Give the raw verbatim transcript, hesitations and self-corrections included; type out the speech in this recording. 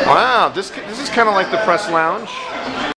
Wow, this this is kind of like the press lounge.